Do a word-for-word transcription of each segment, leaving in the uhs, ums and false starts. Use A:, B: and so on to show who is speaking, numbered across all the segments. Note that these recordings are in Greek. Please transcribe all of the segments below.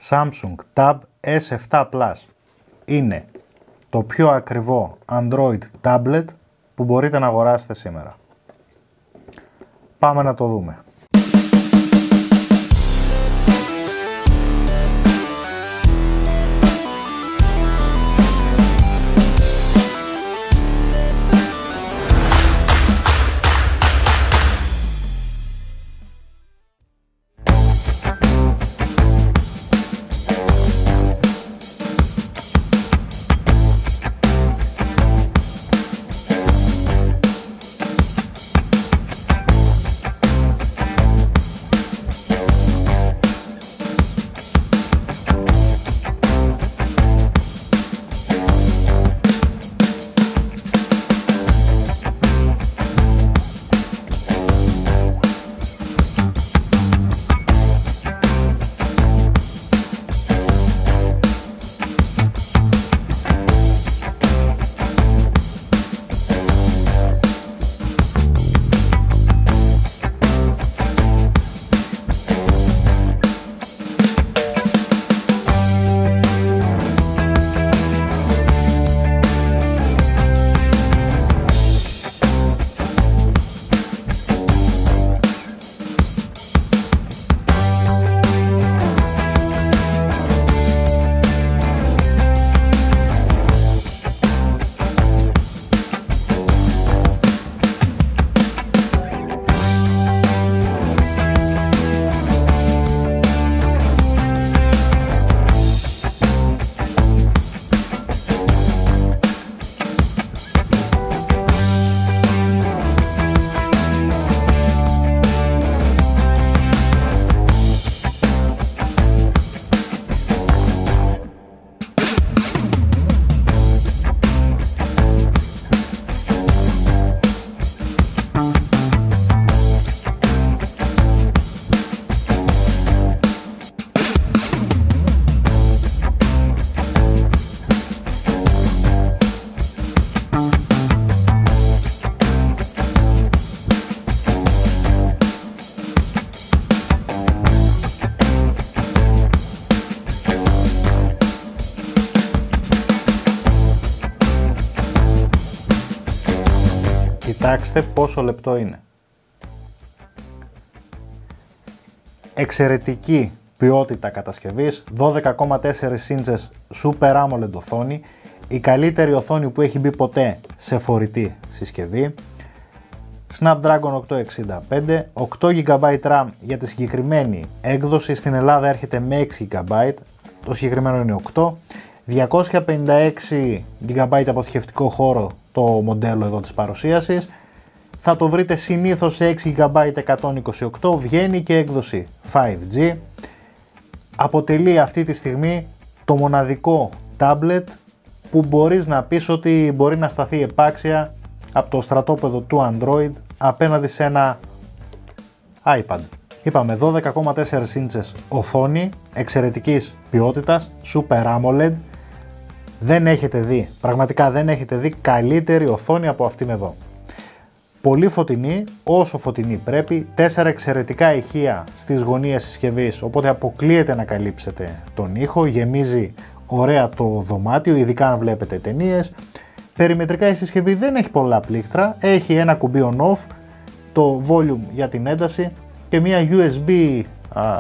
A: Samsung Tab ες επτά Plus είναι το πιο ακριβό Android tablet που μπορείτε να αγοράσετε σήμερα. Πάμε να το δούμε. Κοιτάξτε πόσο λεπτό είναι. Εξαιρετική ποιότητα κατασκευής, δώδεκα κόμμα τέσσερα ίντσες Super AMOLED οθόνη, η καλύτερη οθόνη που έχει μπει ποτέ σε φορητή συσκευή, Snapdragon οκτακόσια εξήντα πέντε, οκτώ τζι μπι RAM για τη συγκεκριμένη έκδοση, στην Ελλάδα έρχεται με έξι τζι μπι, το συγκεκριμένο είναι οκτώ, διακόσια πενήντα έξι τζι μπι αποθηκευτικό χώρο το μοντέλο εδώ της παρουσίασης, θα το βρείτε συνήθως σε έξι τζι μπι εκατόν είκοσι οκτώ, βγαίνει και έκδοση φάιβ τζι, αποτελεί αυτή τη στιγμή το μοναδικό tablet που μπορείς να πεις ότι μπορεί να σταθεί επάξια από το στρατόπεδο του Android απέναντι σε ένα iPad. Είπαμε δώδεκα κόμμα τέσσερα ίντσες οθόνη εξαιρετικής ποιότητας, Super AMOLED. Δεν έχετε δει, πραγματικά δεν έχετε δει καλύτερη οθόνη από αυτήν εδώ. Πολύ φωτεινή, όσο φωτεινή πρέπει, τέσσερα εξαιρετικά ηχεία στις γωνίες συσκευής, οπότε αποκλείεται να καλύψετε τον ήχο, γεμίζει ωραία το δωμάτιο, ειδικά αν βλέπετε ταινίες. Περιμετρικά η συσκευή δεν έχει πολλά πλήκτρα, έχει ένα κουμπί on-off, το volume για την ένταση και μια γιου ες μπι α,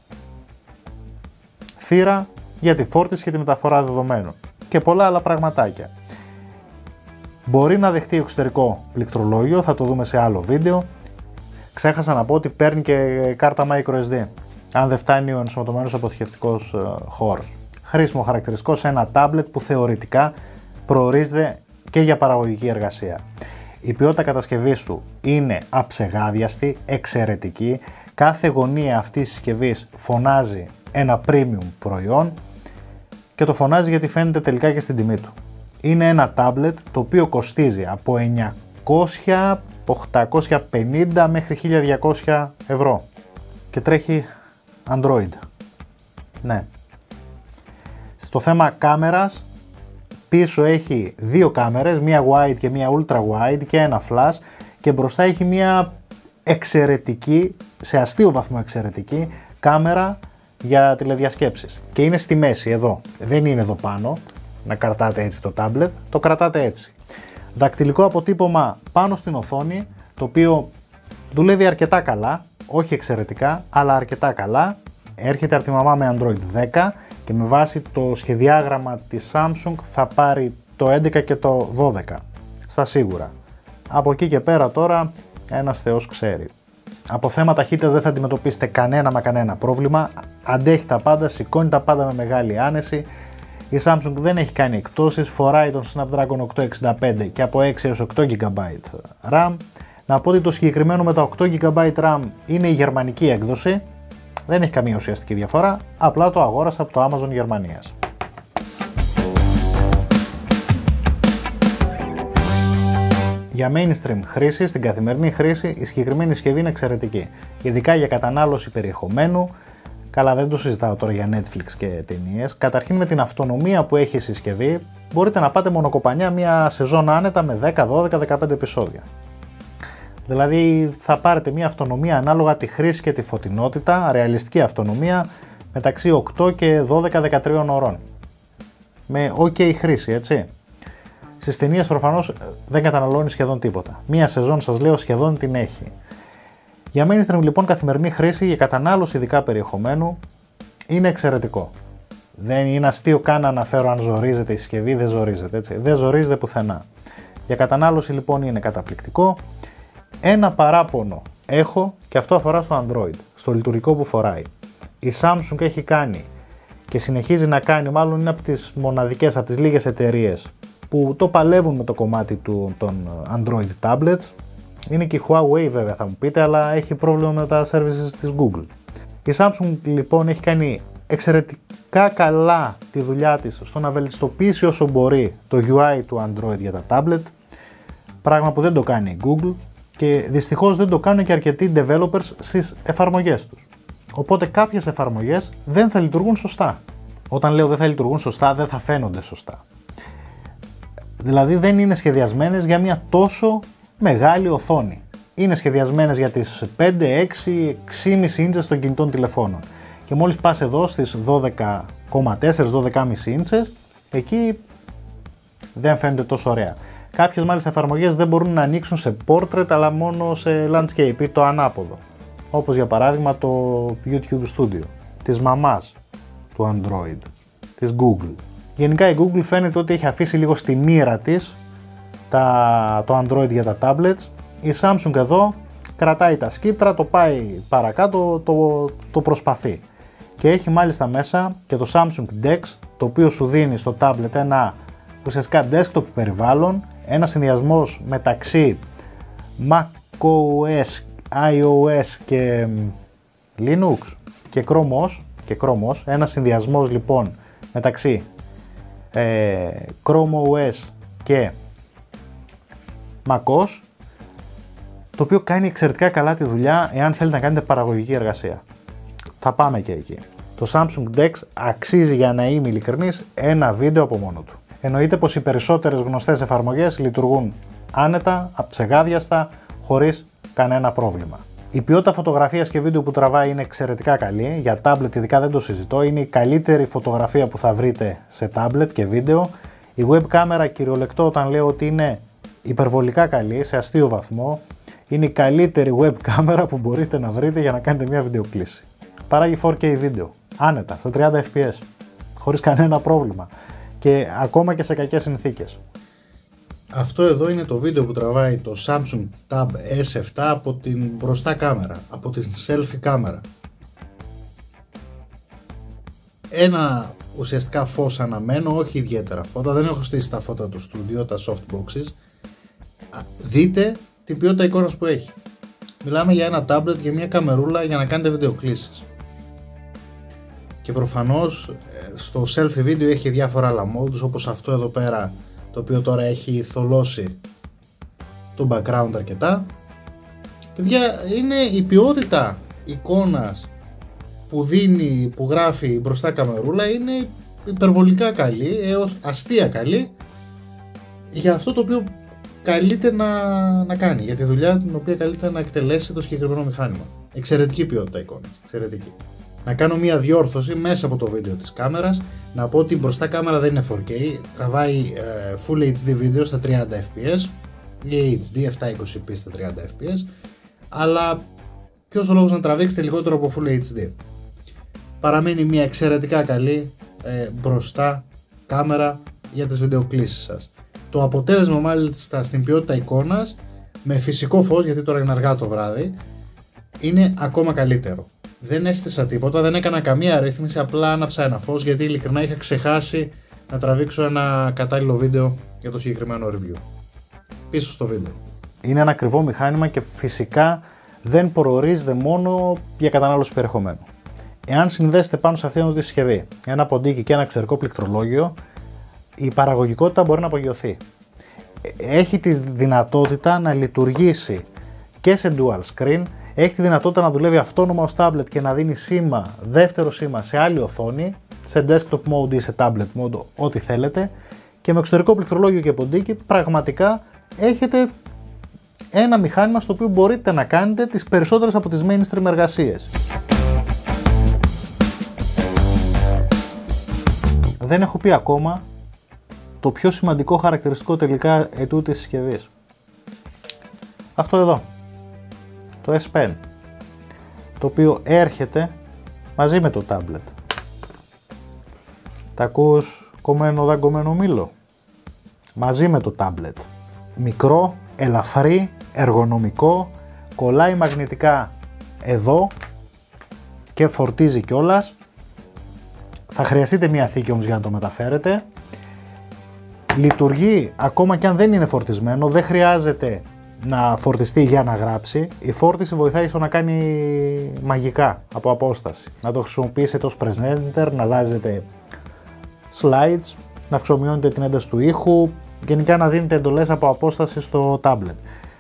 A: θύρα για τη φόρτιση και τη μεταφορά δεδομένων και πολλά άλλα πραγματάκια. Μπορεί να δεχτεί εξωτερικό πληκτρολόγιο, θα το δούμε σε άλλο βίντεο. Ξέχασα να πω ότι παίρνει και κάρτα microSD, αν δεν φτάνει ο ενσωματωμένος αποθηκευτικός χώρος. Χρήσιμο χαρακτηριστικό σε ένα tablet που θεωρητικά προορίζεται και για παραγωγική εργασία. Η ποιότητα κατασκευής του είναι αψεγάδιαστη, εξαιρετική. Κάθε γωνία αυτής της συσκευής φωνάζει ένα premium προϊόν και το φωνάζει γιατί φαίνεται τελικά και στην τιμή του. Είναι ένα tablet το οποίο κοστίζει από εννιακόσια, οκτακόσια πενήντα μέχρι χίλια διακόσια ευρώ και τρέχει Android. Ναι. Στο θέμα κάμερας, πίσω έχει δύο κάμερες, μία wide και μία ultra wide και ένα flash, και μπροστά έχει μία εξαιρετική, σε αστείο βαθμό εξαιρετική, κάμερα για τηλεδιασκέψεις. Και είναι στη μέση εδώ, δεν είναι εδώ πάνω, να κρατάτε έτσι το tablet, το κρατάτε έτσι. Δακτυλικό αποτύπωμα πάνω στην οθόνη, το οποίο δουλεύει αρκετά καλά, όχι εξαιρετικά, αλλά αρκετά καλά. Έρχεται από τη μαμά με Android δέκα και με βάση το σχεδιάγραμμα της Samsung θα πάρει το έντεκα και το δώδεκα, στα σίγουρα. Από εκεί και πέρα τώρα ένας θεός ξέρει. Από θέμα ταχύτητας δεν θα αντιμετωπίσετε κανένα μα κανένα πρόβλημα, αντέχει τα πάντα, σηκώνει τα πάντα με μεγάλη άνεση. Η Samsung δεν έχει κάνει εκπτώσεις, φοράει τον Snapdragon οκτακόσια εξήντα πέντε και από έξι έως οκτώ τζι μπι RAM. Να πω ότι το συγκεκριμένο με τα οκτώ τζι μπι RAM είναι η γερμανική έκδοση, δεν έχει καμία ουσιαστική διαφορά, απλά το αγόρασα από το Amazon Γερμανίας. Για mainstream χρήση, στην καθημερινή χρήση, η συγκεκριμένη συσκευή είναι εξαιρετική. Ειδικά για κατανάλωση περιεχομένου, καλά δεν το συζητάω τώρα για Netflix και ταινίες. Καταρχήν με την αυτονομία που έχει η συσκευή, μπορείτε να πάτε μονοκοπανιά μια σεζόν άνετα με δέκα, δώδεκα, δεκαπέντε επεισόδια. Δηλαδή θα πάρετε μια αυτονομία ανάλογα τη χρήση και τη φωτεινότητα, ρεαλιστική αυτονομία, μεταξύ οκτώ και δώδεκα με δεκατρία ωρών. Με ok χρήση, έτσι. Στις ταινίες προφανώς δεν καταναλώνει σχεδόν τίποτα. Μία σεζόν σας λέω σχεδόν την έχει. Για mainstream λοιπόν καθημερινή χρήση, για κατανάλωση ειδικά περιεχομένου είναι εξαιρετικό. Δεν είναι αστείο καν να αναφέρω αν ζορίζεται η συσκευή, δεν ζορίζεται, έτσι. Δεν ζορίζεται πουθενά. Για κατανάλωση λοιπόν είναι καταπληκτικό. Ένα παράπονο έχω και αυτό αφορά στο Android, στο λειτουργικό που φοράει. Η Samsung έχει κάνει και συνεχίζει να κάνει, μάλλον είναι από τις μοναδικές, από τις λίγες εταιρείες που το παλεύουν με το κομμάτι του, των Android tablets. Είναι και η Huawei βέβαια θα μου πείτε, αλλά έχει πρόβλημα με τα services της Google. Η Samsung λοιπόν έχει κάνει εξαιρετικά καλά τη δουλειά της στο να βελτιστοποιήσει όσο μπορεί το γιου άι του Android για τα tablet, πράγμα που δεν το κάνει η Google και δυστυχώς δεν το κάνουν και αρκετοί developers στις εφαρμογές τους. Οπότε κάποιες εφαρμογές δεν θα λειτουργούν σωστά. Όταν λέω δεν θα λειτουργούν σωστά, δεν θα φαίνονται σωστά. Δηλαδή δεν είναι σχεδιασμένες για μια τόσο μεγάλη οθόνη. Είναι σχεδιασμένες για τις πέντε, έξι, έξι κόμμα πέντε ίντσες των κινητών τηλεφώνων. Και μόλις πας εδώ στις δώδεκα κόμμα τέσσερα, δώδεκα κόμμα πέντε ίντσες, εκεί δεν φαίνεται τόσο ωραία. Κάποιες μάλιστα εφαρμογές δεν μπορούν να ανοίξουν σε portrait αλλά μόνο σε landscape ή το ανάποδο. Όπως για παράδειγμα το YouTube Studio, της μαμάς του Android, της Google. Γενικά η Google φαίνεται ότι έχει αφήσει λίγο στη μοίρα της τα, το Android για τα tablets. Η Samsung εδώ κρατάει τα σκύπτρα, το πάει παρακάτω, το, το προσπαθεί. Και έχει μάλιστα μέσα και το Samsung Dex, το οποίο σου δίνει στο tablet ένα ουσιαστικά desktop περιβάλλον, ένα συνδυασμός μεταξύ macOS, iOS και Linux και Chrome ο ες, και Chrome ο ες, ένα συνδυασμός λοιπόν μεταξύ ε, Chrome ο ες και macOS, το οποίο κάνει εξαιρετικά καλά τη δουλειά εάν θέλετε να κάνετε παραγωγική εργασία. Θα πάμε και εκεί. Το Samsung Dex αξίζει, για να είμαι ειλικρινής, ένα βίντεο από μόνο του. Εννοείται πως οι περισσότερες γνωστές εφαρμογές λειτουργούν άνετα, αψεγάδιαστα, χωρίς κανένα πρόβλημα. Η ποιότητα φωτογραφίας και βίντεο που τραβάει είναι εξαιρετικά καλή, για tablet ειδικά δεν το συζητώ, είναι η καλύτερη φωτογραφία που θα βρείτε σε tablet και βίντεο. Η web κάμερα κυριολεκτό όταν λέω ότι είναι υπερβολικά καλή, σε αστείο βαθμό, είναι η καλύτερη web κάμερα που μπορείτε να βρείτε για να κάνετε μια βιντεοκλήση. Παράγει φορ κέι βίντεο, άνετα, στα τριάντα φρέιμς περ σέκοντ, χωρίς κανένα πρόβλημα και ακόμα και σε κακές συνθήκες. Αυτό εδώ είναι το βίντεο που τραβάει το Samsung Tab ες επτά από την μπροστά κάμερα, από την selfie κάμερα. Ένα ουσιαστικά φως αναμένο, όχι ιδιαίτερα φώτα, δεν έχω στήσει τα φώτα του studio, τα softboxes. Δείτε την ποιότητα εικόνας που έχει. Μιλάμε για ένα tablet, για μια καμερούλα για να κάνετε βιντεοκλήσεις. Και προφανώς στο selfie video έχει διάφορα άλλα modes, όπως αυτό εδώ πέρα, το οποίο τώρα έχει θολώσει το background αρκετά. Παιδιά, είναι η ποιότητα εικόνας που δίνει, που γράφει μπροστά καμερούλα, είναι υπερβολικά καλή, έως αστεία καλή, για αυτό το οποίο καλείται να, να κάνει, για τη δουλειά την οποία καλείται να εκτελέσει το συγκεκριμένο μηχάνημα. Εξαιρετική ποιότητα εικόνας, εξαιρετική.
B: να κάνω μια διόρθωση μέσα από το βίντεο της κάμερας, να πω ότι η μπροστά κάμερα δεν είναι φορ κέι, τραβάει ε, Full έιτς ντι βίντεο στα τριάντα φρέιμς περ σέκοντ ή έιτς ντι επτακόσια είκοσι πι στα τριάντα φρέιμς περ σέκοντ, αλλά ποιος ο λόγος να τραβήξετε λιγότερο από Full έιτς ντι. Παραμένει μια εξαιρετικά καλή ε, μπροστά κάμερα για τις βιντεοκλήσεις σας. Το αποτέλεσμα μάλιστα στην ποιότητα εικόνας με φυσικό φως, γιατί τώρα είναι αργά το βράδυ, είναι ακόμα καλύτερο. Δεν έστησα τίποτα, δεν έκανα καμία ρύθμιση, απλά άναψα ένα φως γιατί ειλικρινά είχα ξεχάσει να τραβήξω ένα κατάλληλο βίντεο για το συγκεκριμένο review. Πίσω στο βίντεο.
A: Είναι ένα ακριβό μηχάνημα και φυσικά δεν προορίζεται μόνο για κατανάλωση περιεχομένου. Εάν συνδέσετε πάνω σε αυτήν τη συσκευή ένα ποντίκι και ένα εξωτερικό πληκτρολόγιο, η παραγωγικότητα μπορεί να απογειωθεί. Έχει τη δυνατότητα να λειτουργήσει και σε dual screen, έχει τη δυνατότητα να δουλεύει αυτόνομα ως tablet και να δίνει σήμα, δεύτερο σήμα σε άλλη οθόνη, σε desktop mode ή σε tablet mode, ό,τι θέλετε, και με εξωτερικό πληκτρολόγιο και ποντίκι πραγματικά έχετε ένα μηχάνημα στο οποίο μπορείτε να κάνετε τις περισσότερες από τις mainstream εργασίες. Δεν έχω πει ακόμα το πιο σημαντικό χαρακτηριστικό τελικά ετούτης της συσκευής. Αυτό εδώ, το S Pen, το οποίο έρχεται μαζί με το tablet. Τα ακούς κομμένο δαγκωμένο μήλο? Μαζί με το tablet. Μικρό, ελαφρύ, εργονομικό, κολλάει μαγνητικά εδώ και φορτίζει κιόλας. Θα χρειαστείτε μια θήκη όμως για να το μεταφέρετε. Λειτουργεί ακόμα και αν δεν είναι φορτισμένο, δεν χρειάζεται να φορτιστεί για να γράψει. Η φόρτιση βοηθάει στο να κάνει μαγικά από απόσταση. Να το χρησιμοποιήσετε ως presenter, να αλλάζετε slides, να αυξομειώνετε την ένταση του ήχου, γενικά να δίνετε εντολές από απόσταση στο tablet.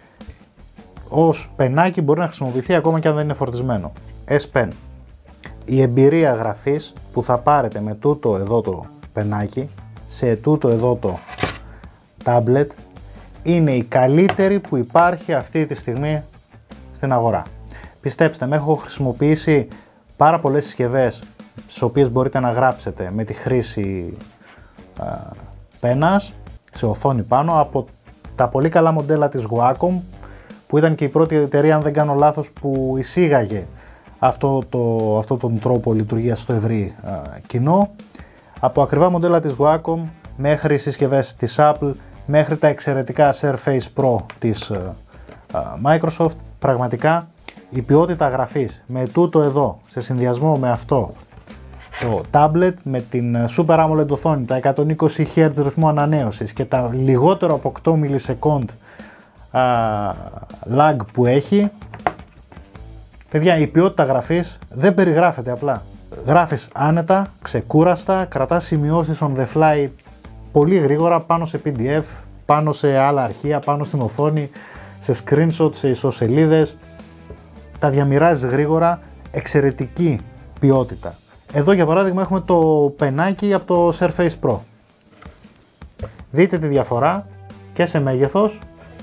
A: Ως πενάκι μπορεί να χρησιμοποιηθεί ακόμα και αν δεν είναι φορτισμένο. S Pen. Η εμπειρία γραφής που θα πάρετε με τούτο εδώ το πενάκι σε τούτο εδώ το tablet είναι η καλύτερη που υπάρχει αυτή τη στιγμή στην αγορά. Πιστέψτε με, έχω χρησιμοποιήσει πάρα πολλές συσκευές στις οποίες μπορείτε να γράψετε με τη χρήση α, πένας σε οθόνη πάνω, από τα πολύ καλά μοντέλα της Wacom, που ήταν και η πρώτη εταιρεία, αν δεν κάνω λάθος, που εισήγαγε αυτό, το, αυτό τον τρόπο λειτουργίας στο ευρύ α, κοινό, από ακριβά μοντέλα της Wacom μέχρι συσκευές της Apple, μέχρι τα εξαιρετικά Surface Pro της α, α, Microsoft. Πραγματικά η ποιότητα γραφής με τούτο εδώ σε συνδυασμό με αυτό το tablet, με την Super AMOLED οθόνη, τα εκατόν είκοσι χερτζ ρυθμό ανανέωσης και τα λιγότερο από οκτώ μιλισεκόντ α, lag που έχει, παιδιά, η ποιότητα γραφής δεν περιγράφεται απλά. Γράφεις άνετα, ξεκούραστα, κρατάς σημειώσεις on the fly πολύ γρήγορα πάνω σε πι ντι εφ, πάνω σε άλλα αρχεία, πάνω στην οθόνη, σε screenshot, σε ισοσελίδες. Τα διαμοιράζεις γρήγορα, εξαιρετική ποιότητα. Εδώ για παράδειγμα έχουμε το πενάκι από το Surface Pro. Δείτε τη διαφορά και σε μέγεθος,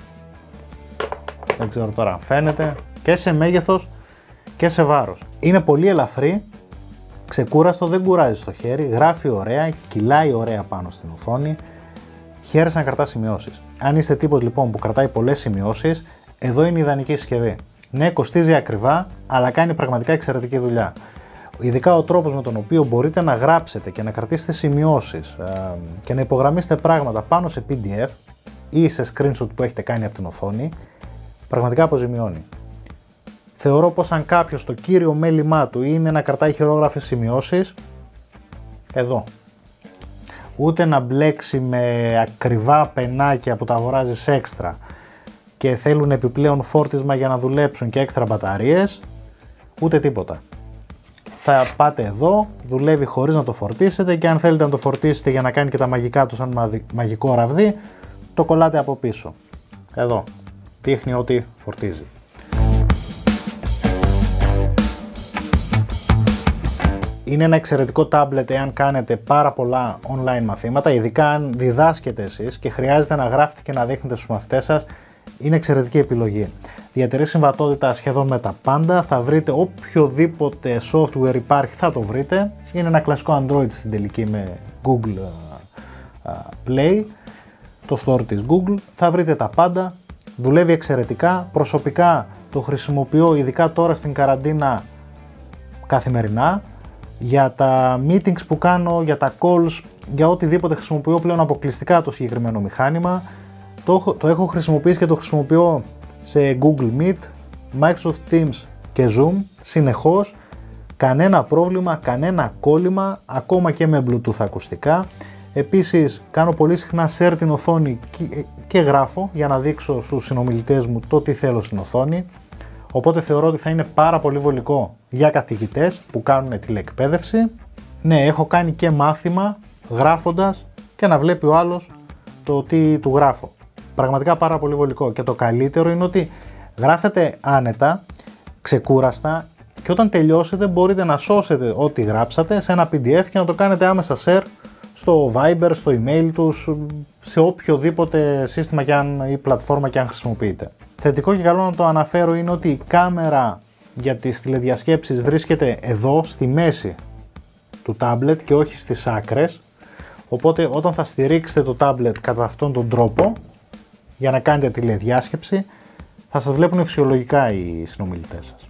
A: δεν ξέρω τώρα αν φαίνεται, και σε μέγεθος και σε βάρος. Είναι πολύ ελαφρύ, ξεκούραστο, δεν κουράζει στο χέρι, γράφει ωραία, κυλάει ωραία πάνω στην οθόνη, χαίρεσαι να κρατά σημειώσεις. Αν είστε τύπος λοιπόν που κρατάει πολλές σημειώσεις, εδώ είναι η ιδανική συσκευή. Ναι, κοστίζει ακριβά, αλλά κάνει πραγματικά εξαιρετική δουλειά. Ειδικά ο τρόπος με τον οποίο μπορείτε να γράψετε και να κρατήσετε σημειώσεις ε, και να υπογραμμίσετε πράγματα πάνω σε πι ντι εφ ή σε screenshot που έχετε κάνει από την οθόνη, πραγματικά αποζημιώνει. Θεωρώ πως αν κάποιος το κύριο μέλημά του είναι να κρατάει χειρόγραφες σημειώσεις, εδώ. Ούτε να μπλέξει με ακριβά πενάκια που τα αγοράζεις έξτρα και θέλουν επιπλέον φόρτισμα για να δουλέψουν και έξτρα μπαταρίες, ούτε τίποτα. Θα πάτε εδώ, δουλεύει χωρίς να το φορτίσετε, και αν θέλετε να το φορτίσετε για να κάνει και τα μαγικά του σαν μαγικό ραβδί, το κολλάτε από πίσω. Εδώ, δείχνει ότι φορτίζει. Είναι ένα εξαιρετικό tablet εάν κάνετε πάρα πολλά online μαθήματα, ειδικά αν διδάσκετε εσείς και χρειάζεται να γράφετε και να δείχνετε στους μαθητές σας, είναι εξαιρετική επιλογή. Διατηρεί συμβατότητα σχεδόν με τα πάντα, θα βρείτε οποιοδήποτε software υπάρχει θα το βρείτε. Είναι ένα κλασικό Android στην τελική με Google Play, το store της Google, θα βρείτε τα πάντα, δουλεύει εξαιρετικά. Προσωπικά το χρησιμοποιώ ειδικά τώρα στην καραντίνα καθημερινά, για τα meetings που κάνω, για τα calls, για οτιδήποτε χρησιμοποιώ πλέον αποκλειστικά το συγκεκριμένο μηχάνημα. Το, το έχω χρησιμοποιήσει και το χρησιμοποιώ σε Google Meet, Microsoft Teams και Zoom συνεχώς, κανένα πρόβλημα, κανένα κόλλημα, ακόμα και με Bluetooth ακουστικά. Επίσης κάνω πολύ συχνά share την οθόνη και, και γράφω για να δείξω στους συνομιλητές μου το τι θέλω στην οθόνη, οπότε θεωρώ ότι θα είναι πάρα πολύ βολικό για καθηγητές που κάνουν τηλεεκπαίδευση. Ναι, έχω κάνει και μάθημα γράφοντας και να βλέπει ο άλλος το τι του γράφω. Πραγματικά πάρα πολύ βολικό, και το καλύτερο είναι ότι γράφετε άνετα, ξεκούραστα, και όταν τελειώσετε μπορείτε να σώσετε ό,τι γράψατε σε ένα πι ντι εφ και να το κάνετε άμεσα share στο Viber, στο email τους, σε οποιοδήποτε σύστημα και αν, ή πλατφόρμα και αν χρησιμοποιείτε. Θετικό και καλό να το αναφέρω είναι ότι η κάμερα για τις τηλεδιασκέψεις βρίσκεται εδώ στη μέση του tablet και όχι στις άκρες, οπότε όταν θα στηρίξετε το tablet κατά αυτόν τον τρόπο για να κάνετε τηλεδιάσκεψη θα σας βλέπουν φυσιολογικά οι συνομιλητές σας.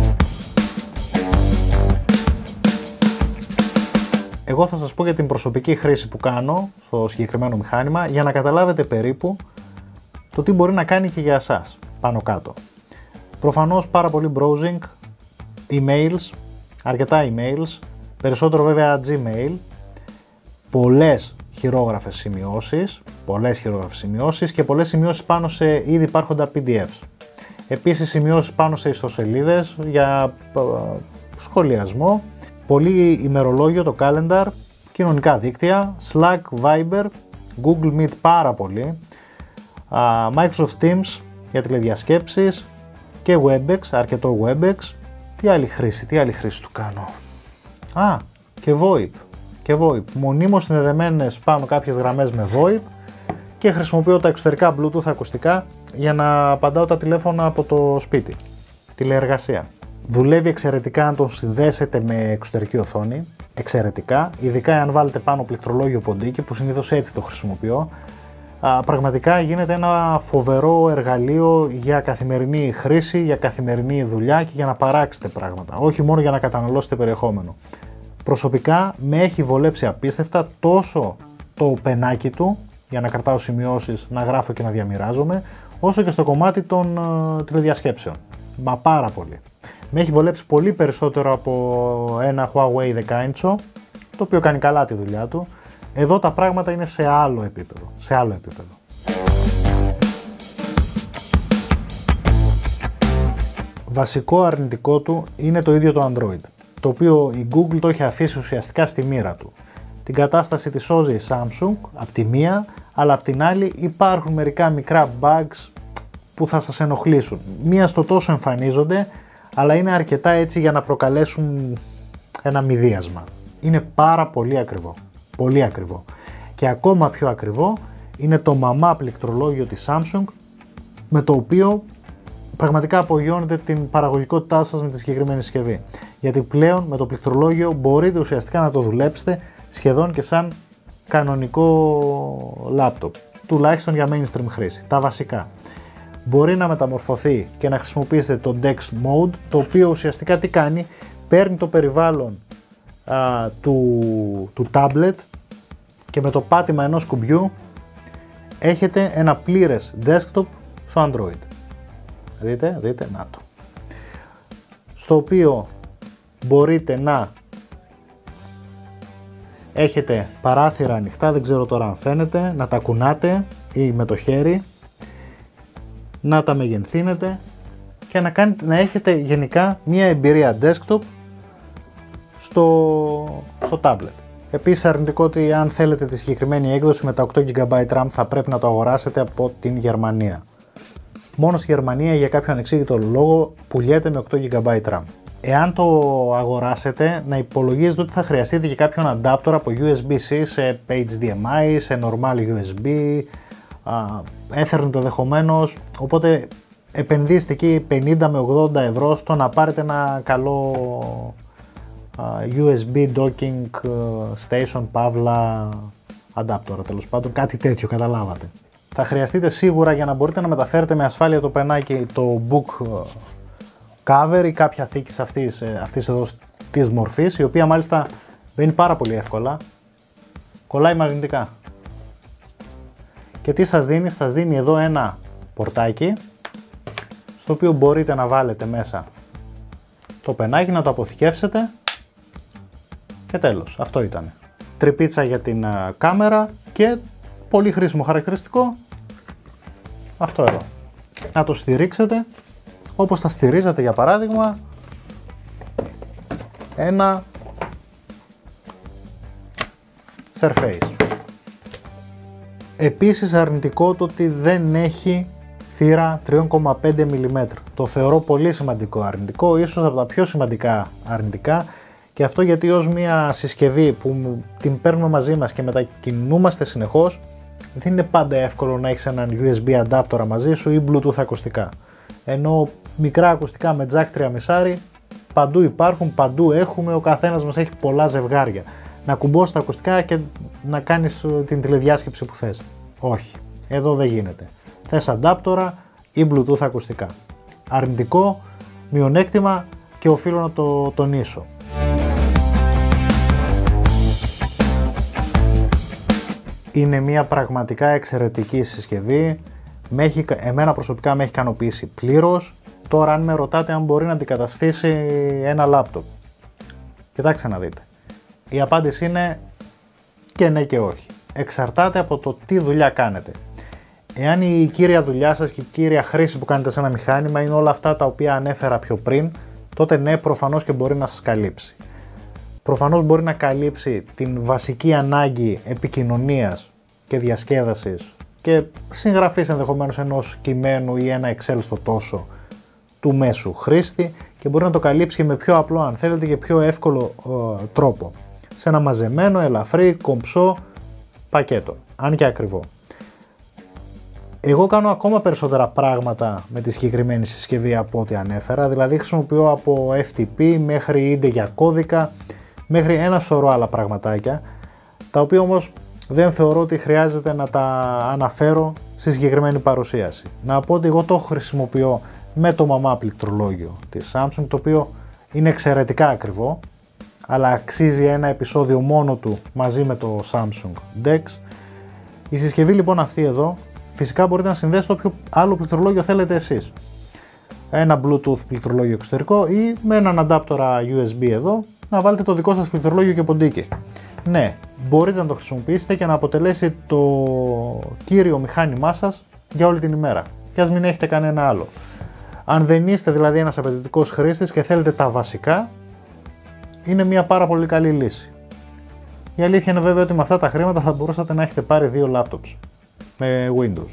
A: Εγώ θα σας πω για την προσωπική χρήση που κάνω στο συγκεκριμένο μηχάνημα για να καταλάβετε περίπου το τι μπορεί να κάνει και για εσάς πάνω κάτω. Προφανώς πάρα πολύ browsing, emails, αρκετά emails, περισσότερο βέβαια Gmail, πολλές χειρόγραφες σημειώσεις, πολλές χειρόγραφες σημειώσεις και πολλές σημειώσεις πάνω σε ήδη υπάρχοντα πι ντι εφ. Επίσης σημειώσεις πάνω σε ιστοσελίδες για σχολιασμό, πολύ ημερολόγιο, το calendar, κοινωνικά δίκτυα, Slack, Viber, Google Meet πάρα πολύ, Microsoft Teams για τηλεδιασκέψεις και Webex, αρκετό Webex. Τι άλλη χρήση, τι άλλη χρήση του κάνω. Α, και VoIP. Και VoIP. Μονίμως συνδεδεμένες πάνω κάποιες γραμμές με VoIP και χρησιμοποιώ τα εξωτερικά Bluetooth ακουστικά για να απαντάω τα τηλέφωνα από το σπίτι. Τηλεεργασία. Δουλεύει εξαιρετικά αν τον συνδέσετε με εξωτερική οθόνη. Εξαιρετικά. Ειδικά αν βάλετε πάνω πληκτρολόγιο ποντίκι, που συνήθως έτσι το χρησιμοποιώ. Α, πραγματικά γίνεται ένα φοβερό εργαλείο για καθημερινή χρήση, για καθημερινή δουλειά και για να παράξετε πράγματα. Όχι μόνο για να καταναλώσετε περιεχόμενο. Προσωπικά με έχει βολέψει απίστευτα τόσο το πενάκι του για να κρατάω σημειώσεις, να γράφω και να διαμοιράζομαι, όσο και στο κομμάτι των uh, τηλεδιασκέψεων. Μα πάρα πολύ. Με έχει βολέψει πολύ περισσότερο από ένα Huawei δέκα ίντσο, το οποίο κάνει καλά τη δουλειά του. Εδώ τα πράγματα είναι σε άλλο επίπεδο. Σε άλλο επίπεδο. Βασικό αρνητικό του είναι το ίδιο το Android, το οποίο η Google το έχει αφήσει ουσιαστικά στη μοίρα του. Την κατάσταση τη σώζει η Samsung από τη μία, αλλά από την άλλη υπάρχουν μερικά μικρά bugs που θα σας ενοχλήσουν. Μία στο τόσο εμφανίζονται, αλλά είναι αρκετά έτσι για να προκαλέσουν ένα μηδίασμα. Είναι πάρα πολύ ακριβό. Πολύ ακριβό. Και ακόμα πιο ακριβό είναι το μαμά πληκτρολόγιο της Samsung, με το οποίο πραγματικά απογειώνετε την παραγωγικότητά σας με τη συγκεκριμένη συσκευή. Γιατί πλέον με το πληκτρολόγιο μπορείτε ουσιαστικά να το δουλέψετε σχεδόν και σαν κανονικό λάπτοπ, τουλάχιστον για mainstream χρήση. Τα βασικά. Μπορεί να μεταμορφωθεί και να χρησιμοποιήσετε το Dex Mode, το οποίο ουσιαστικά τι κάνει, παίρνει το περιβάλλον α, του, του tablet και με το πάτημα ενός κουμπιού έχετε ένα πλήρες desktop στο Android. Δείτε, δείτε, να το. Στο οποίο μπορείτε να έχετε παράθυρα ανοιχτά, δεν ξέρω τώρα αν φαίνεται, να τα κουνάτε ή με το χέρι, να τα μεγενθύνετε και να, κάνετε, να έχετε γενικά μία εμπειρία desktop στο, στο tablet. Επίσης αρνητικό ότι αν θέλετε τη συγκεκριμένη έκδοση με τα οκτώ τζι μπι RAM θα πρέπει να το αγοράσετε από την Γερμανία. Μόνο στη Γερμανία για κάποιο ανεξήγητο λόγο πουλιέται με οκτώ τζι μπι RAM. Εάν το αγοράσετε, να υπολογίζετε ότι θα χρειαστείτε και κάποιον adapter από γιου ες μπι-C σε έιτς ντι εμ άι, σε normal γιου ες μπι, Ethernet ενδεχομένως, οπότε επενδύστε εκεί πενήντα με ογδόντα ευρώ στο να πάρετε ένα καλό γιου ες μπι docking station, παύλα, adapter, τέλος πάντων, κάτι τέτοιο, καταλάβατε. Θα χρειαστείτε σίγουρα για να μπορείτε να μεταφέρετε με ασφάλεια το πενάκι το book cover ή κάποια θήκη αυτής, αυτής εδώ της μορφής, η οποία μάλιστα μπαίνει πάρα πολύ εύκολα, κολλάει μαγνητικά. Και τι σας δίνει, σας δίνει εδώ ένα πορτάκι, στο οποίο μπορείτε να βάλετε μέσα το πενάκι, να το αποθηκεύσετε και τέλος, αυτό ήταν. Τρυπίτσα για την uh, κάμερα και πολύ χρήσιμο χαρακτηριστικό, αυτό εδώ. Να το στηρίξετε όπως θα στηρίζετε για παράδειγμα ένα Surface. Επίσης αρνητικό το ότι δεν έχει θύρα τρία κόμμα πέντε μιλιμέτρα. Το θεωρώ πολύ σημαντικό αρνητικό, ίσως από τα πιο σημαντικά αρνητικά, και αυτό γιατί ως μια συσκευή που την παίρνουμε μαζί μας και μετακινούμαστε συνεχώς, δεν είναι πάντα εύκολο να έχεις έναν γιου ες μπι adapter μαζί σου ή Bluetooth ακουστικά. Ενώ μικρά ακουστικά με jack τρία κόμμα πέντε παντού υπάρχουν, παντού έχουμε, ο καθένας μας έχει πολλά ζευγάρια. Να κουμπώσεις τα ακουστικά και να κάνεις την τηλεδιάσκεψη που θες. Όχι, εδώ δεν γίνεται. Θες adapter ή Bluetooth ακουστικά. Αρνητικό, μειονέκτημα και οφείλω να το τονίσω. Είναι μια πραγματικά εξαιρετική συσκευή, με έχει, εμένα προσωπικά με έχει ικανοποιήσει πλήρως. Τώρα αν με ρωτάτε αν μπορεί να αντικαταστήσει ένα λάπτοπ, κοιτάξτε να δείτε. Η απάντηση είναι και ναι και όχι. Εξαρτάται από το τι δουλειά κάνετε. Εάν η κύρια δουλειά σας και η κύρια χρήση που κάνετε σε ένα μηχάνημα είναι όλα αυτά τα οποία ανέφερα πιο πριν, τότε ναι, προφανώς και μπορεί να σας καλύψει. Προφανώς μπορεί να καλύψει την βασική ανάγκη επικοινωνίας και διασκέδασης και συγγραφής ενδεχομένως ενός κειμένου ή ένα Excel στο τόσο του μέσου χρήστη, και μπορεί να το καλύψει και με πιο απλό, αν θέλετε, και πιο εύκολο ε, τρόπο. Σε ένα μαζεμένο, ελαφρύ, κομψό πακέτο, αν και ακριβό. Εγώ κάνω ακόμα περισσότερα πράγματα με τη συγκεκριμένη συσκευή από ό,τι ανέφερα, δηλαδή χρησιμοποιώ από εφ τι πι μέχρι ίντε για κώδικα, μέχρι ένα σωρό άλλα πραγματάκια, τα οποία όμως δεν θεωρώ ότι χρειάζεται να τα αναφέρω στη συγκεκριμένη παρουσίαση. Να πω ότι εγώ το χρησιμοποιώ με το μαμά πληκτρολόγιο της Samsung, το οποίο είναι εξαιρετικά ακριβό, αλλά αξίζει ένα επεισόδιο μόνο του μαζί με το Samsung Dex. Η συσκευή λοιπόν αυτή εδώ, φυσικά μπορείτε να συνδέσετε όποιο άλλο πληκτρολόγιο θέλετε εσείς. Ένα Bluetooth πληκτρολόγιο εξωτερικό ή με έναν adapter γιου ες μπι εδώ, να βάλετε το δικό σας πληκτρολόγιο και ποντίκι. Ναι, μπορείτε να το χρησιμοποιήσετε και να αποτελέσει το κύριο μηχάνημά σας για όλη την ημέρα, και ας μην έχετε κανένα άλλο. Αν δεν είστε δηλαδή ένας απαιτητικός χρήστης και θέλετε τα βασικά, είναι μια πάρα πολύ καλή λύση. Η αλήθεια είναι βέβαια ότι με αυτά τα χρήματα θα μπορούσατε να έχετε πάρει δύο laptops με Windows.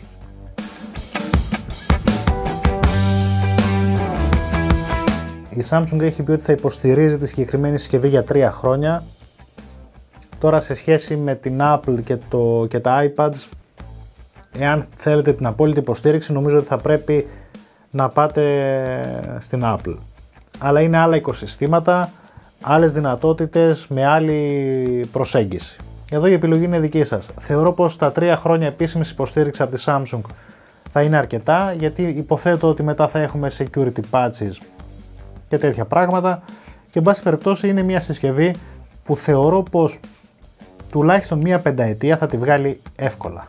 A: Η Samsung έχει πει ότι θα υποστηρίζει τη συγκεκριμένη συσκευή για τρία χρόνια. Τώρα σε σχέση με την Apple και, το, και τα iPads, εάν θέλετε την απόλυτη υποστήριξη, νομίζω ότι θα πρέπει να πάτε στην Apple. Αλλά είναι άλλα οικοσυστήματα, άλλες δυνατότητες, με άλλη προσέγγιση. Εδώ η επιλογή είναι δική σας. Θεωρώ πως τα τρία χρόνια επίσημης υποστήριξη από τη Samsung θα είναι αρκετά, γιατί υποθέτω ότι μετά θα έχουμε security patches και τέτοια πράγματα, και εν πάση περιπτώσει είναι μια συσκευή που θεωρώ πως τουλάχιστον μία πενταετία θα τη βγάλει εύκολα.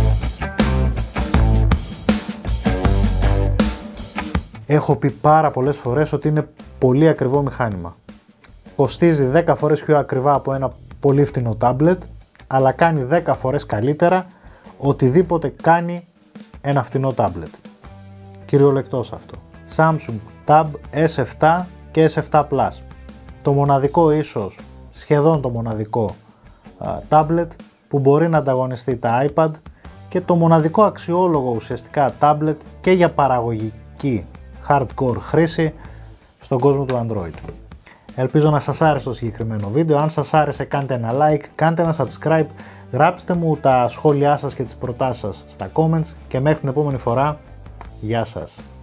A: Έχω πει πάρα πολλές φορές ότι είναι πολύ ακριβό μηχάνημα. Κοστίζει δέκα φορές πιο ακριβά από ένα πολύ φθηνό tablet, αλλά κάνει δέκα φορές καλύτερα οτιδήποτε κάνει ένα φθηνό tablet. Κυριολεκτός αυτό. Samsung Tab ες επτά και ες επτά Plus. Το μοναδικό, ίσως σχεδόν το μοναδικό uh, tablet που μπορεί να ανταγωνιστεί τα iPad, και το μοναδικό αξιόλογο ουσιαστικά tablet και για παραγωγική hardcore χρήση στον κόσμο του Android. Ελπίζω να σας άρεσε το συγκεκριμένο βίντεο. Αν σας άρεσε, κάντε ένα like, κάντε ένα subscribe, γράψτε μου τα σχόλιά σας και τις προτάσεις σας στα comments, και μέχρι την επόμενη φορά, γεια σας.